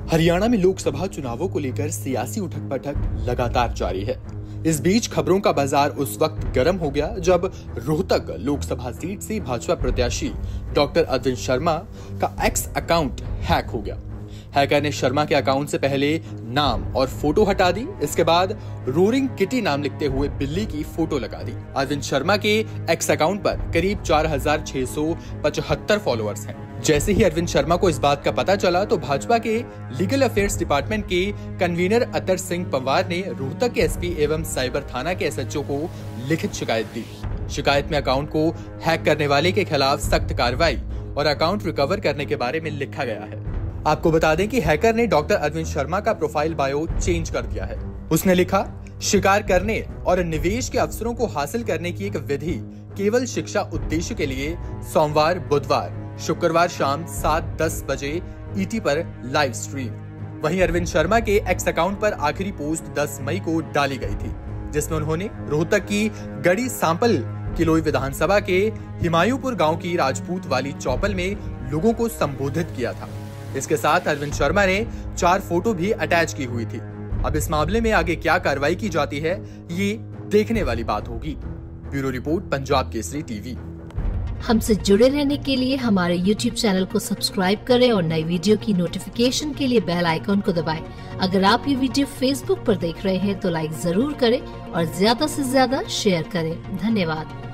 हरियाणा में लोकसभा चुनावों को लेकर सियासी उठक-पटक लगातार जारी है। इस बीच खबरों का बाजार उस वक्त गर्म हो गया जब रोहतक लोकसभा सीट से भाजपा प्रत्याशी डॉक्टर अरविंद शर्मा का एक्स अकाउंट हैक हो गया। हैकर ने शर्मा के अकाउंट से पहले नाम और फोटो हटा दी। इसके बाद रोरिंग किटी नाम लिखते हुए बिल्ली की फोटो लगा दी। अरविंद शर्मा के एक्स अकाउंट पर करीब 4675 फॉलोअर्स हैं। जैसे ही अरविंद शर्मा को इस बात का पता चला तो भाजपा के लीगल अफेयर्स डिपार्टमेंट के कन्वीनर अतर सिंह पंवार ने रोहतक के एसपी एवं साइबर थाना के एसएचओ को लिखित शिकायत दी। शिकायत में अकाउंट को हैक करने वाले के खिलाफ सख्त कार्रवाई और अकाउंट रिकवर करने के बारे में लिखा गया है। आपको बता दें कि हैकर ने डॉक्टर अरविंद शर्मा का प्रोफाइल बायो चेंज कर दिया है। उसने लिखा, शिकार करने और निवेश के अवसरों को हासिल करने की एक विधि केवल शिक्षा उद्देश्य के लिए सोमवार, बुधवार, शुक्रवार शाम 7:10 बजे ईटी पर लाइव स्ट्रीम। वहीं अरविंद शर्मा के एक्स अकाउंट पर आखिरी पोस्ट 10 मई को डाली गई थी, जिसमें उन्होंने रोहतक की गढ़ी सांपल किलोई विधानसभा के हिमायूपुर गांव की राजपूत वाली चौपल में लोगों को संबोधित किया था। इसके साथ अरविंद शर्मा ने 4 फोटो भी अटैच की हुई थी। अब इस मामले में आगे क्या कार्रवाई की जाती है, ये देखने वाली बात होगी। Bureau report, Punjab Kesari TV. हमसे जुड़े रहने के लिए हमारे YouTube चैनल को सब्सक्राइब करें और नई वीडियो की नोटिफिकेशन के लिए बेल आइकॉन को दबाएं। अगर आप ये वीडियो Facebook पर देख रहे हैं तो लाइक जरूर करें और ज्यादा से ज्यादा शेयर करें। धन्यवाद।